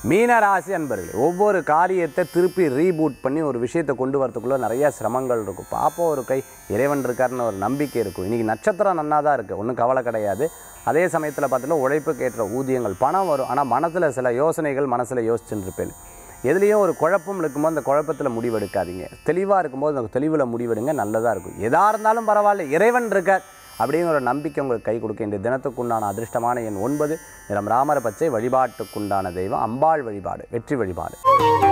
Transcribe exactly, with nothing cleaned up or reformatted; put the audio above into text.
மீன ராசி அன்பர்களே, ஒவ்வொரு காரியத்தை திருப்பி ரீபூட் பண்ணி ஒரு விஷயத்தை கொண்டு வரதுக்குள்ளே நிறைய சிரமங்கள் இருக்கும். பார்ப்போம் ஒரு கை இறைவன் இருக்காருன்னு ஒரு நம்பிக்கை இருக்கும். இன்றைக்கி நட்சத்திரம் நன்னா தான் இருக்குது, ஒன்றும் கவலை கிடையாது. அதே சமயத்தில் பார்த்தீங்கன்னா உழைப்புக்கு ஏற்ற ஊதியங்கள் பணம் வரும். ஆனால் மனசில் சில யோசனைகள் மனசில் யோசிச்சுட்டு இருப்பேன். எதுலேயும் ஒரு குழப்பம் இருக்கும்போது அந்த குழப்பத்தில் முடிவெடுக்காதீங்க. தெளிவாக இருக்கும்போது அந்த தெளிவில் முடிவெடுங்க, நல்லதாக இருக்கும். எதாக இருந்தாலும் பரவாயில்ல, இறைவன் இருக்கார் அப்படிங்கிற ஒரு நம்பிக்கை உங்களுக்கு கை கொடுக்க இந்த தினத்துக்குண்டான அதிர்ஷ்டமான எண் ஒன்பது. நிறம் ராமர பச்சை. வழிபாட்டுக்குண்டான தெய்வம் அம்பாள் வழிபாடு, வெற்றி வழிபாடு.